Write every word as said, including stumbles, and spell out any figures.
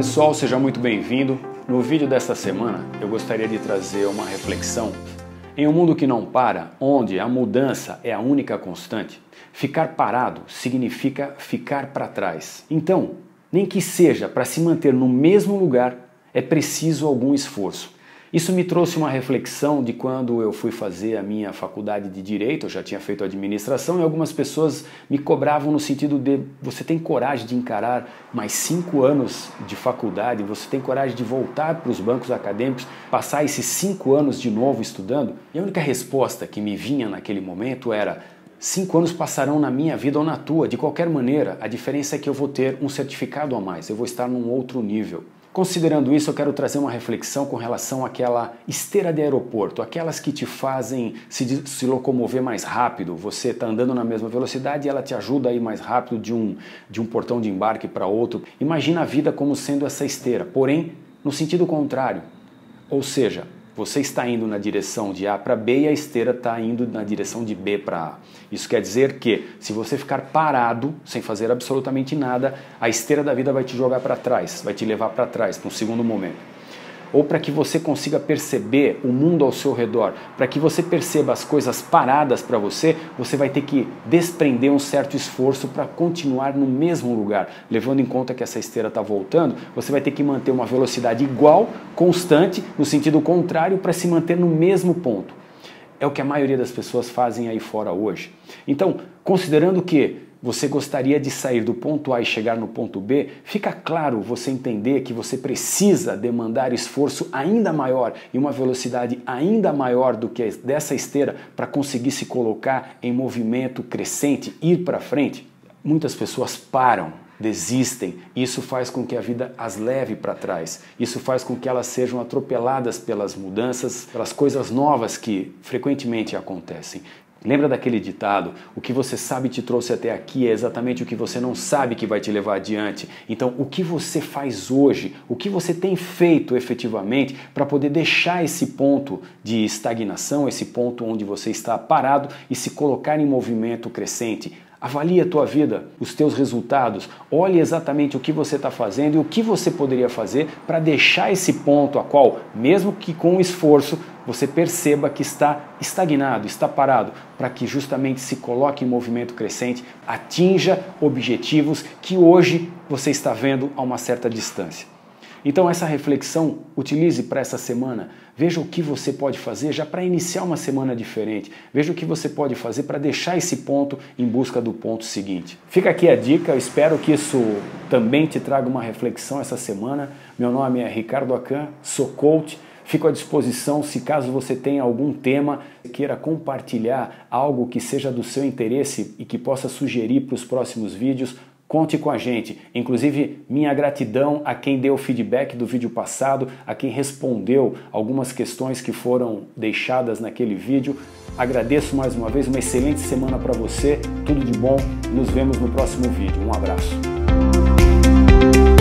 pessoal, seja muito bem-vindo. No vídeo desta semana eu gostaria de trazer uma reflexão. Em um mundo que não para, onde a mudança é a única constante, ficar parado significa ficar para trás. Então, nem que seja para se manter no mesmo lugar, é preciso algum esforço. Isso me trouxe uma reflexão de quando eu fui fazer a minha faculdade de Direito, eu já tinha feito administração, e algumas pessoas me cobravam no sentido de: você tem coragem de encarar mais cinco anos de faculdade, você tem coragem de voltar para os bancos acadêmicos, passar esses cinco anos de novo estudando? E a única resposta que me vinha naquele momento era: cinco anos passarão na minha vida ou na tua, de qualquer maneira, a diferença é que eu vou ter um certificado a mais, eu vou estar num outro nível. Considerando isso, eu quero trazer uma reflexão com relação àquela esteira de aeroporto, aquelas que te fazem se, se locomover mais rápido. Você está andando na mesma velocidade e ela te ajuda a ir mais rápido de um, de um portão de embarque para outro. Imagina a vida como sendo essa esteira, porém no sentido contrário. Ou seja, você está indo na direção de A para B e a esteira está indo na direção de B para A. Isso quer dizer que, se você ficar parado, sem fazer absolutamente nada, a esteira da vida vai te jogar para trás, vai te levar para trás, para um segundo momento. Ou para que você consiga perceber o mundo ao seu redor, para que você perceba as coisas paradas para você, você vai ter que desprender um certo esforço para continuar no mesmo lugar. Levando em conta que essa esteira está voltando, você vai ter que manter uma velocidade igual, constante, no sentido contrário, para se manter no mesmo ponto. É o que a maioria das pessoas fazem aí fora hoje. Então, considerando que você gostaria de sair do ponto A e chegar no ponto B, fica claro você entender que você precisa demandar esforço ainda maior e uma velocidade ainda maior do que dessa esteira para conseguir se colocar em movimento crescente, ir para frente. Muitas pessoas param, desistem, e isso faz com que a vida as leve para trás. Isso faz com que elas sejam atropeladas pelas mudanças, pelas coisas novas que frequentemente acontecem. Lembra daquele ditado: o que você sabe te trouxe até aqui é exatamente o que você não sabe que vai te levar adiante. Então, o que você faz hoje, o que você tem feito efetivamente para poder deixar esse ponto de estagnação, esse ponto onde você está parado e se colocar em movimento crescente? Avalie a tua vida, os teus resultados, olhe exatamente o que você está fazendo e o que você poderia fazer para deixar esse ponto a qual, mesmo que com esforço, você perceba que está estagnado, está parado, para que justamente se coloque em movimento crescente, atinja objetivos que hoje você está vendo a uma certa distância. Então essa reflexão, utilize para essa semana. Veja o que você pode fazer já para iniciar uma semana diferente. Veja o que você pode fazer para deixar esse ponto em busca do ponto seguinte. Fica aqui a dica, eu espero que isso também te traga uma reflexão essa semana. Meu nome é Ricardo Acan, sou coach. Fico à disposição se caso você tenha algum tema, queira compartilhar algo que seja do seu interesse e que possa sugerir para os próximos vídeos. Conte com a gente, inclusive minha gratidão a quem deu feedback do vídeo passado, a quem respondeu algumas questões que foram deixadas naquele vídeo. Agradeço mais uma vez, uma excelente semana para você, tudo de bom, nos vemos no próximo vídeo. Um abraço.